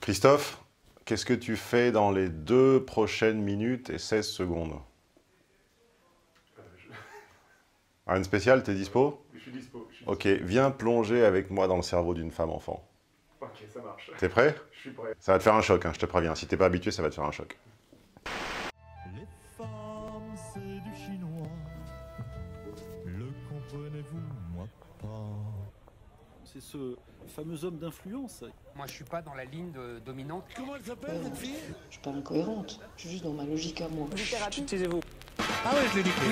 Christophe, qu'est-ce que tu fais dans les 2 prochaines minutes et 16 secondes? Rien de spécial, t'es dispo? Je suis dispo. Ok, viens plonger avec moi dans le cerveau d'une femme enfant. Ok, ça marche. T'es prêt? Je suis prêt. Ça va te faire un choc, hein, je te préviens. Si t'es pas habitué, ça va te faire un choc. Les femmes, c'est du chinois. Le comprenez-vous, moi pas. C'est ce fameux homme d'influence. Moi, je suis pas dans la ligne dominante. Comment elle s'appelle, cette fille? Je suis pas incohérente, je suis juste dans ma logique à moi. Taisez-vous. Ah ouais, je l'ai niqué.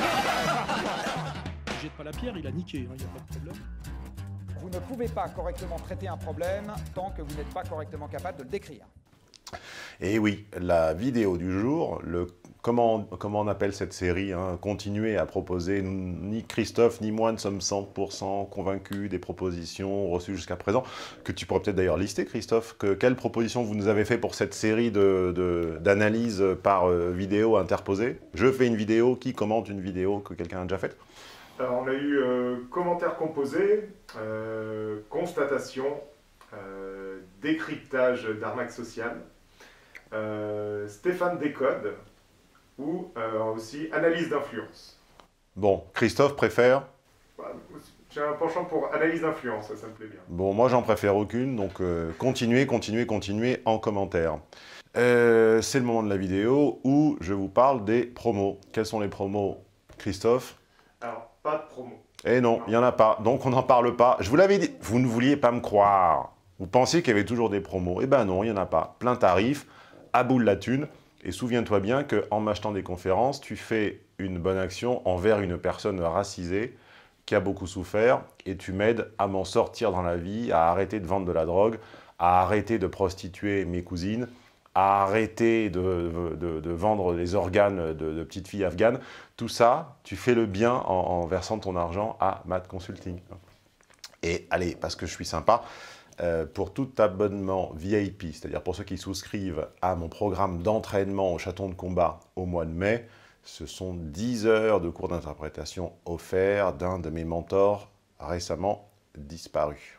Jette pas la pierre, il a niqué, il n'y a pas de problème. Vous ne pouvez pas correctement traiter un problème tant que vous n'êtes pas correctement capable de le décrire. Et oui, la vidéo du jour, comment on appelle cette série, hein, continuer à proposer, ni Christophe ni moi ne sommes 100% convaincus des propositions reçues jusqu'à présent, que tu pourrais peut-être d'ailleurs lister, Christophe, quelles propositions vous nous avez fait pour cette série d'analyses par vidéo interposée? Je fais une vidéo, qui commente une vidéo que quelqu'un a déjà faite? Alors, on a eu commentaires composés, constatation, décryptage d'arnaque sociale, Stéphane décode ou aussi analyse d'influence. Bon, Christophe préfère? J'ai un penchant pour analyse d'influence, ça me plaît bien. Bon, moi j'en préfère aucune, donc continuez en commentaire. C'est le moment de la vidéo où je vous parle des promos. Quels sont les promos, Christophe? Alors, pas de promo. Eh non, il n'y en a pas, donc on n'en parle pas. Je vous l'avais dit, vous ne vouliez pas me croire. Vous pensiez qu'il y avait toujours des promos. Eh ben non, il n'y en a pas. Plein tarif, à bout de la thune. Et souviens-toi bien qu'en m'achetant des conférences, tu fais une bonne action envers une personne racisée qui a beaucoup souffert et tu m'aides à m'en sortir dans la vie, à arrêter de vendre de la drogue, à arrêter de prostituer mes cousines, à arrêter de vendre les organes de petites filles afghanes. Tout ça, tu fais le bien en versant ton argent à Matt Consulting. Et allez, parce que je suis sympa, pour tout abonnement VIP, c'est-à-dire pour ceux qui souscrivent à mon programme d'entraînement au chaton de combat au mois de mai, ce sont 10 heures de cours d'interprétation offerts d'un de mes mentors récemment disparu.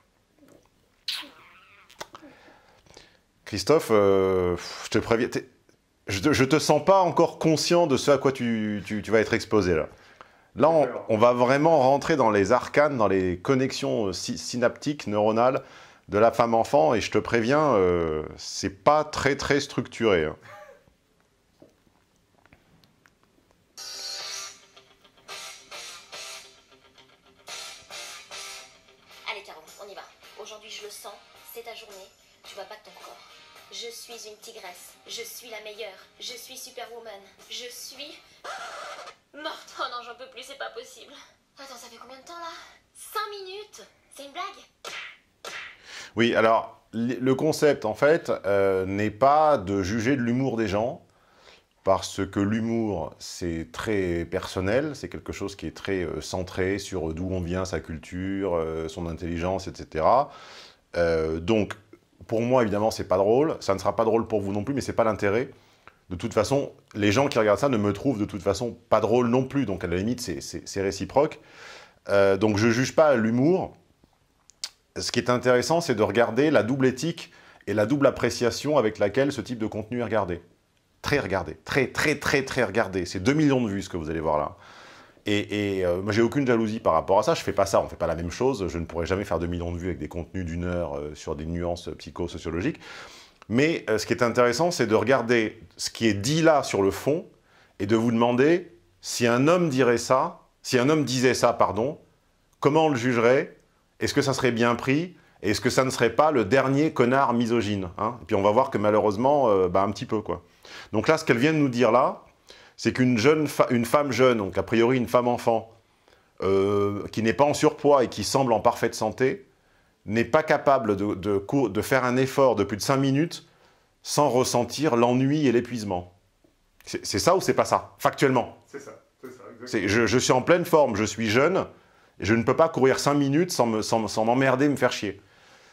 Christophe, je te préviens, je te sens pas encore conscient de ce à quoi tu vas être exposé là. Là, on va vraiment rentrer dans les arcanes, dans les connexions synaptiques, neuronales de la femme enfant, et je te préviens, c'est pas très structuré. Hein. Allez Caro, on y va. Aujourd'hui je le sens, c'est ta journée, tu vas battre ton corps. Je suis une tigresse, je suis la meilleure, je suis Superwoman, je suis... morte. Oh non, j'en peux plus, c'est pas possible. Attends, ça fait combien de temps là? 5 minutes? C'est une blague? Oui, alors, le concept, en fait, n'est pas de juger de l'humour des gens, parce que l'humour, c'est très personnel, c'est quelque chose qui est très centré sur d'où on vient, sa culture, son intelligence, etc. Donc, pour moi, évidemment, c'est pas drôle, ça ne sera pas drôle pour vous non plus, mais c'est pas l'intérêt. De toute façon, les gens qui regardent ça ne me trouvent de toute façon pas drôle non plus, donc à la limite, c'est réciproque. Donc je ne juge pas l'humour. Ce qui est intéressant, c'est de regarder la double éthique et la double appréciation avec laquelle ce type de contenu est regardé. Très regardé, très regardé. C'est 2 millions de vues, ce que vous allez voir là. Et moi, j'ai aucune jalousie par rapport à ça. Je ne fais pas ça, on ne fait pas la même chose. Je ne pourrais jamais faire 2 millions de vues avec des contenus d'1 heure sur des nuances psychosociologiques. Mais ce qui est intéressant, c'est de regarder ce qui est dit là sur le fond et de vous demander si un homme dirait ça, si un homme disait ça, pardon, comment on le jugerait? Est-ce que ça serait bien pris? Et est-ce que ça ne serait pas le dernier connard misogyne, hein? Et puis on va voir que malheureusement, un petit peu quoi. Donc là, ce qu'elle vient de nous dire là, c'est qu'une femme jeune, donc a priori une femme enfant, qui n'est pas en surpoids et qui semble en parfaite santé, n'est pas capable de faire un effort de plus de 5 minutes sans ressentir l'ennui et l'épuisement. C'est ça ou c'est pas ça, factuellement? C'est ça, exactement. Je suis en pleine forme, je suis jeune, et je ne peux pas courir 5 minutes sans m'emmerder, me faire chier.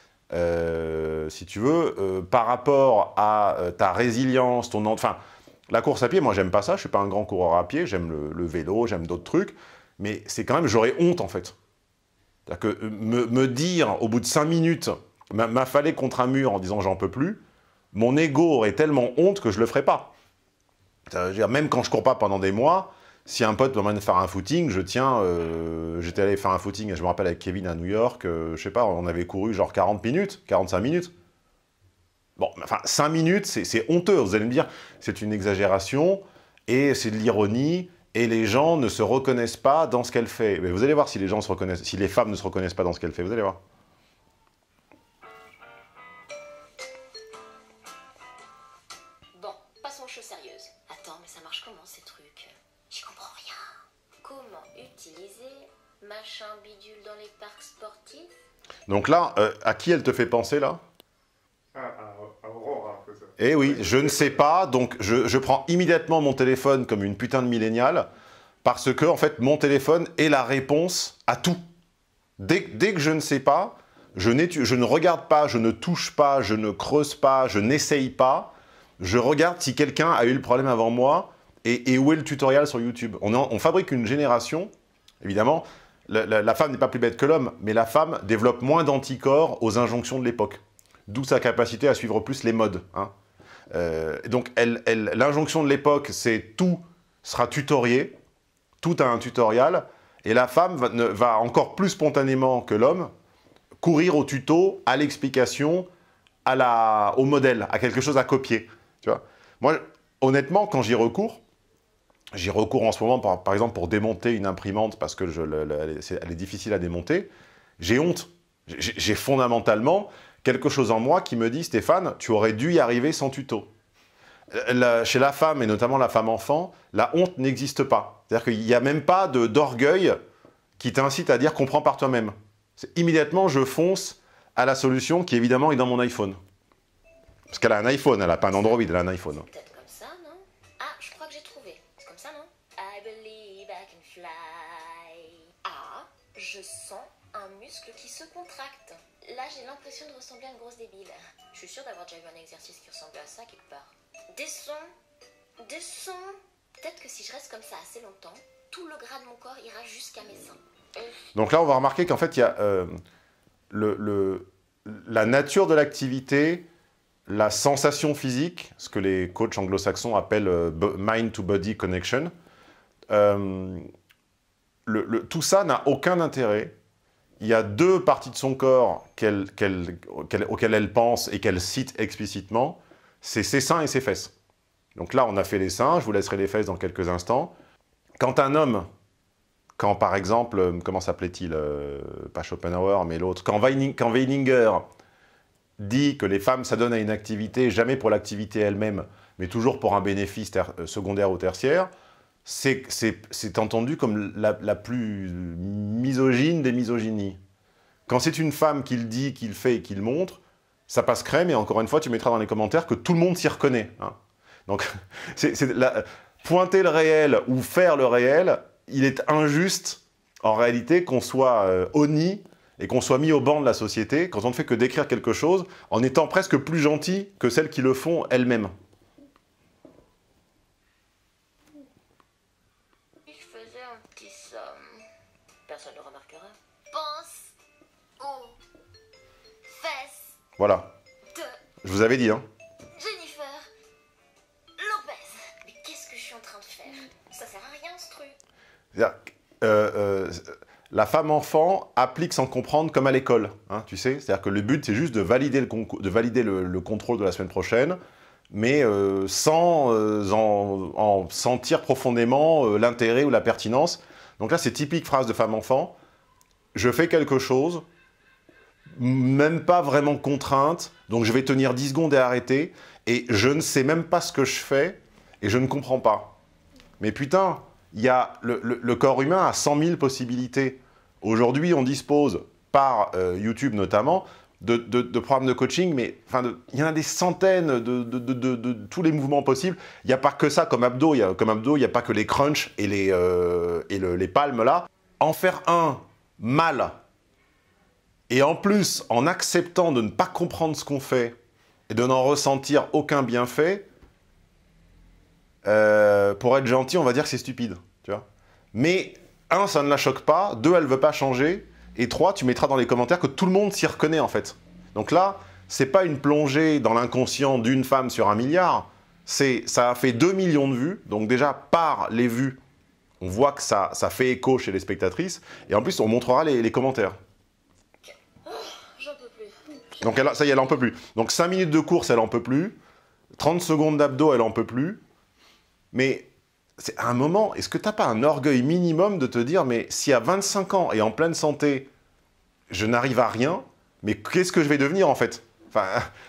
Si tu veux, par rapport à ta résilience, enfin, la course à pied, moi j'aime pas ça, je suis pas un grand coureur à pied, j'aime le vélo, j'aime d'autres trucs, mais c'est quand même, j'aurais honte en fait. C'est-à-dire que me dire, au bout de 5 minutes, m'affaler contre un mur en disant j'en peux plus, mon ego aurait tellement honte que je le ferais pas. Ça veut dire, même quand je cours pas pendant des mois, si un pote m'emmène faire un footing, je tiens... J'étais allé faire un footing, je me rappelle, avec Kevin à New York, je sais pas, on avait couru genre 40 minutes, 45 minutes. Bon, enfin, 5 minutes, c'est honteux. Vous allez me dire, c'est une exagération, et c'est de l'ironie, et les gens ne se reconnaissent pas dans ce qu'elle fait. Mais vous allez voir si les gens se reconnaissent, si les femmes ne se reconnaissent pas dans ce qu'elle fait, vous allez voir. Bon, passons aux choses sérieuses. Attends, mais ça marche comment ces trucs? J'y comprends rien. Comment utiliser machin bidule dans les parcs sportifs? Donc là, à qui elle te fait penser, là? À Aurora, c'est ça. Eh oui, je ne sais pas, donc je prends immédiatement mon téléphone comme une putain de milléniale, parce que, en fait, mon téléphone est la réponse à tout. Dès que je ne sais pas, je ne regarde pas, je ne touche pas, je ne creuse pas, je n'essaye pas, je regarde si quelqu'un a eu le problème avant moi, et où est le tutoriel sur YouTube. On fabrique une génération, évidemment, la femme n'est pas plus bête que l'homme, mais la femme développe moins d'anticorps aux injonctions de l'époque. D'où sa capacité à suivre plus les modes. Hein. Donc, l'injonction de l'époque, c'est tout sera tutorié, tout a un tutoriel, et la femme va encore plus spontanément que l'homme courir au tuto, à l'explication, au modèle, à quelque chose à copier. Tu vois. Moi, honnêtement, quand j'y recours en ce moment, par exemple, pour démonter une imprimante, parce que elle est difficile à démonter, j'ai honte. J'ai fondamentalement quelque chose en moi qui me dit « Stéphane, tu aurais dû y arriver sans tuto ». Chez la femme, et notamment la femme enfant, la honte n'existe pas. C'est-à-dire qu'il n'y a même pas d'orgueil qui t'incite à dire « comprends par toi-même ». Immédiatement, je fonce à la solution qui, évidemment, est dans mon iPhone. Parce qu'elle a un iPhone, elle n'a pas un Android, elle a un iPhone. Peut-être comme ça, non? Ah, je crois que j'ai trouvé. C'est comme ça, non? I believe I can fly. Ah, je sens un muscle qui se contracte. Là, j'ai l'impression de ressembler à une grosse débile. Je suis sûre d'avoir déjà vu un exercice qui ressemblait à ça quelque part. Des sons. Peut-être que si je reste comme ça assez longtemps, tout le gras de mon corps ira jusqu'à mes seins. Donc là, on va remarquer qu'en fait, il y a la nature de l'activité, la sensation physique, ce que les coachs anglo-saxons appellent mind-to-body connection. Tout ça n'a aucun intérêt. Il y a deux parties de son corps auxquelles elle pense et qu'elle cite explicitement, c'est ses seins et ses fesses. Donc là, on a fait les seins, je vous laisserai les fesses dans quelques instants. Quand un homme, par exemple, comment s'appelait-il, pas Schopenhauer, mais l'autre, quand Weininger dit que les femmes s'adonnent à une activité, jamais pour l'activité elle-même, mais toujours pour un bénéfice secondaire ou tertiaire, c'est entendu comme la plus misogyne des misogynies. Quand c'est une femme qui le dit, qui le fait et qui le montre, ça passe crème, et encore une fois, tu mettras dans les commentaires que tout le monde s'y reconnaît. Hein. Donc, pointer le réel ou faire le réel, il est injuste, en réalité, qu'on soit honni et qu'on soit mis au banc de la société quand on ne fait que décrire quelque chose en étant presque plus gentil que celles qui le font elles-mêmes. Si je faisais un petit somme, personne ne remarquera. Pense aux fesses Voilà. de Je vous avais dit, hein. Jennifer Lopez. Mais qu'est-ce que je suis en train de faire? Ça sert à rien ce truc. La femme enfant applique sans comprendre comme à l'école, hein, tu sais. C'est-à-dire que le but, c'est juste de valider le contrôle de la semaine prochaine, mais sans en sentir profondément l'intérêt ou la pertinence. Donc là, c'est typique phrase de femme enfant. Je fais quelque chose, même pas vraiment contrainte, donc je vais tenir 10 secondes et arrêter, et je ne sais même pas ce que je fais, et je ne comprends pas. Mais putain, il y a le corps humain a 100 000 possibilités. Aujourd'hui, on dispose, par YouTube notamment, de programmes de coaching, mais il y en a des centaines de tous les mouvements possibles. Il n'y a pas que ça comme abdos, il n'y a pas que les crunchs et les palmes là. En faire un mal, et en plus, en acceptant de ne pas comprendre ce qu'on fait, et de n'en ressentir aucun bienfait, pour être gentil, on va dire que c'est stupide, tu vois. Mais, un, ça ne la choque pas, deux, elle ne veut pas changer, et trois, tu mettras dans les commentaires que tout le monde s'y reconnaît, en fait. Donc là, c'est pas une plongée dans l'inconscient d'une femme sur 1 milliard, ça a fait 2 millions de vues, donc déjà, par les vues, on voit que ça fait écho chez les spectatrices, et en plus, on montrera les commentaires. J'en peux plus. Donc ça y est, elle en peut plus. Donc 5 minutes de course, elle en peut plus. 30 secondes d'abdos, elle en peut plus. Mais c'est à un moment, est-ce que t'as pas un orgueil minimum de te dire, mais si à 25 ans et en pleine santé, je n'arrive à rien, mais qu'est-ce que je vais devenir en fait? Enfin,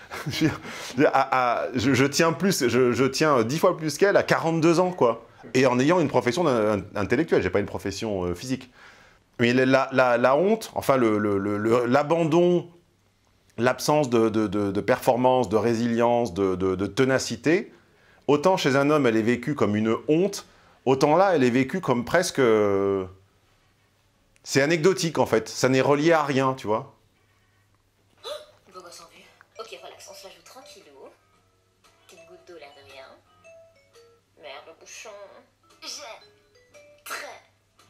je tiens 10 fois plus qu'elle à 42 ans, quoi. Et en ayant une profession intellectuelle, j'ai pas une profession physique. Mais la honte, enfin l'abandon, l'absence de performance, de résilience, de ténacité, autant chez un homme, elle est vécue comme une honte, autant là, elle est vécue comme presque... C'est anecdotique, en fait. Ça n'est relié à rien, tu vois. Beau gosse en vue. Ok, relax, on se la joue tranquillou. Petite goutte d'eau, l'air de rien. Merde, le bouchon. J'ai très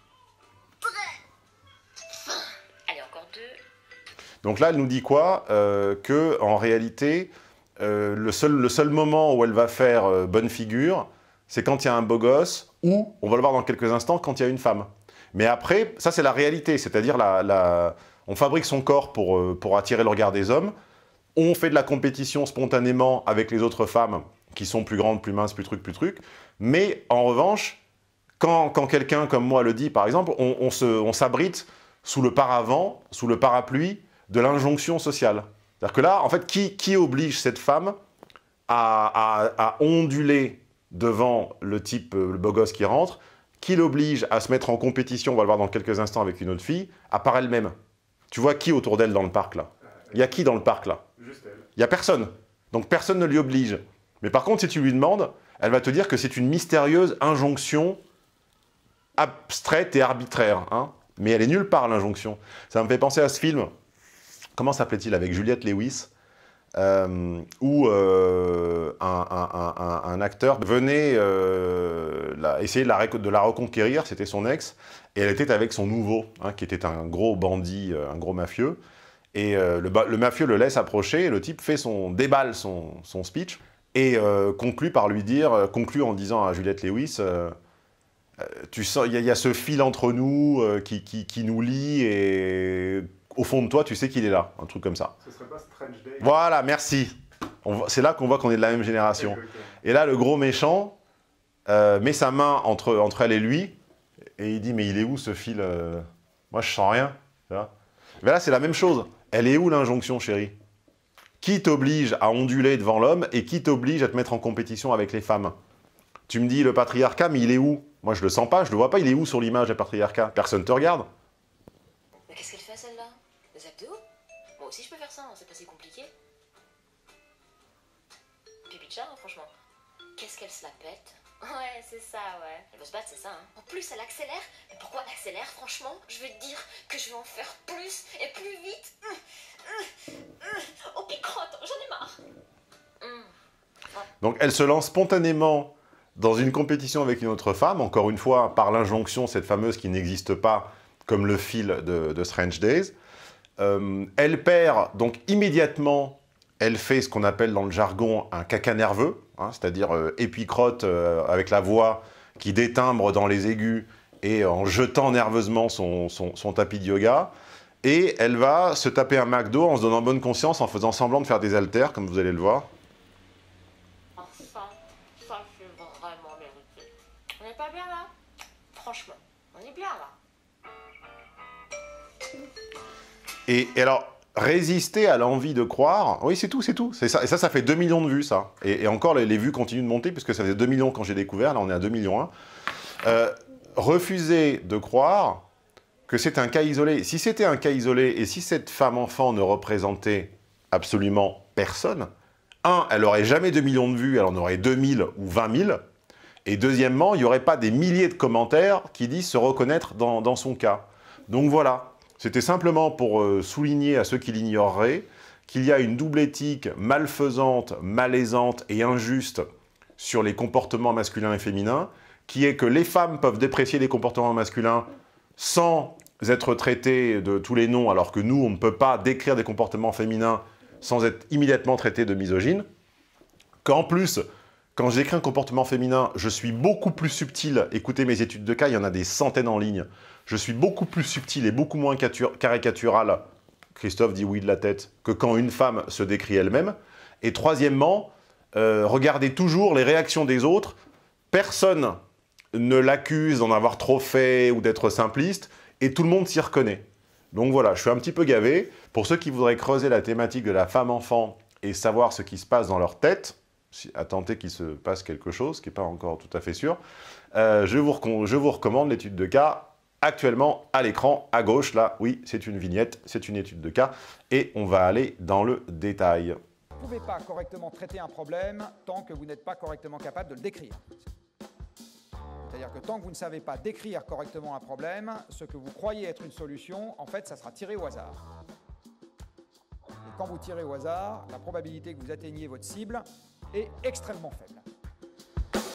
faim. Allez, encore 2. Donc là, elle nous dit quoi? Que en réalité, le seul moment où elle va faire bonne figure, c'est quand il y a un beau gosse, ou, on va le voir dans quelques instants, quand il y a une femme. Mais après, ça c'est la réalité, c'est-à-dire on fabrique son corps pour attirer le regard des hommes, on fait de la compétition spontanément avec les autres femmes qui sont plus grandes, plus minces, plus trucs, mais en revanche, quand quelqu'un comme moi le dit, par exemple, on s'abrite sous le paravent, sous le parapluie de l'injonction sociale. C'est-à-dire que là, en fait, qui oblige cette femme à onduler devant le type, le beau gosse qui rentre, qui l'oblige à se mettre en compétition, on va le voir dans quelques instants avec une autre fille, à part elle-même. Tu vois qui autour d'elle dans le parc, là? Il y a qui dans le parc, là? Juste elle. Il n'y a personne. Donc personne ne l'y oblige. Mais par contre, si tu lui demandes, elle va te dire que c'est une mystérieuse injonction abstraite et arbitraire. Hein, mais elle est nulle part, l'injonction. Ça me fait penser à ce film, comment s'appelait-il, avec Juliette Lewis, où un acteur venait essayer de la reconquérir, c'était son ex, et elle était avec son nouveau, hein, qui était un gros bandit, un gros mafieux, et le mafieux le laisse approcher, et le type déballe son speech, et conclut en disant à Juliette Lewis, tu sens, il y a ce fil entre nous qui nous lie, et au fond de toi, tu sais qu'il est là, un truc comme ça. Ce serait pas Strange Day? Voilà, merci. C'est là qu'on voit qu'on est de la même génération. Okay. Et là, le gros méchant met sa main entre elle et lui, et il dit, mais il est où ce fil? Moi, je sens rien. Tu vois, mais là, c'est la même chose. Elle est où l'injonction, chérie? Qui t'oblige à onduler devant l'homme et qui t'oblige à te mettre en compétition avec les femmes? Tu me dis le patriarcat, mais il est où? Moi, je le sens pas, je le vois pas. Il est où sur l'image, le patriarcat? Personne te regarde. Mais qu'est-ce qu'elle fait, celle-là? Des abdos? Moi aussi, je peux faire ça, hein, c'est pas si compliqué. Pipi de chat, hein, franchement. Qu'est-ce qu'elle se la pète? Ouais, c'est ça, ouais. Elle veut se battre, c'est ça, hein. En plus, elle accélère. Mais pourquoi elle accélère, franchement? Je vais te dire que je vais en faire plus et plus vite. Oh, picrotte, j'en ai marre. Donc, elle se lance spontanément dans une compétition avec une autre femme, encore une fois, par l'injonction, cette fameuse qui n'existe pas, comme le fil de Strange Days. Elle perd, donc immédiatement, elle fait ce qu'on appelle dans le jargon un caca nerveux, hein, c'est-à-dire épicrotte avec la voix qui détimbre dans les aigus et en jetant nerveusement son tapis de yoga. Et elle va se taper un McDo en se donnant bonne conscience, en faisant semblant de faire des haltères, comme vous allez le voir. Enfin, ça c'est vraiment mérité. On n'est pas bien là? Franchement, on est bien là. Et alors, résister à l'envie de croire, oui, c'est tout, c'est tout. Ça, et ça fait 2 millions de vues, ça. Et encore, les vues continuent de monter, puisque ça faisait 2 millions quand j'ai découvert, là on est à 2 millions 1. Refuser de croire que c'est un cas isolé. Si c'était un cas isolé, et si cette femme-enfant ne représentait absolument personne, elle n'aurait jamais 2 millions de vues, elle en aurait 2000 ou 20 000. Et deuxièmement, il n'y aurait pas des milliers de commentaires qui disent se reconnaître dans son cas. Donc voilà. C'était simplement pour souligner à ceux qui l'ignoreraient qu'il y a une double éthique malfaisante, malaisante et injuste sur les comportements masculins et féminins, qui est que les femmes peuvent déprécier les comportements masculins sans être traitées de tous les noms, alors que nous, on ne peut pas décrire des comportements féminins sans être immédiatement traité de misogyne. Qu'en plus, quand j'écris un comportement féminin, je suis beaucoup plus subtil. Écoutez mes études de cas, il y en a des centaines en ligne. Je suis beaucoup plus subtil et beaucoup moins caricatural, Christophe dit oui de la tête, que quand une femme se décrit elle-même. Et troisièmement, regardez toujours les réactions des autres. Personne ne l'accuse d'en avoir trop fait ou d'être simpliste, et tout le monde s'y reconnaît. Donc voilà, je suis un petit peu gavé. Pour ceux qui voudraient creuser la thématique de la femme-enfant et savoir ce qui se passe dans leur tête, à tenter qu'il se passe quelque chose, qui n'est pas encore tout à fait sûr, je vous recommande l'étude de cas actuellement à l'écran, à gauche, là, oui, c'est une vignette, c'est une étude de cas, et on va aller dans le détail. Vous ne pouvez pas correctement traiter un problème tant que vous n'êtes pas correctement capable de le décrire. C'est-à-dire que tant que vous ne savez pas décrire correctement un problème, ce que vous croyez être une solution, en fait, ça sera tiré au hasard. Et quand vous tirez au hasard, la probabilité que vous atteigniez votre cible est extrêmement faible.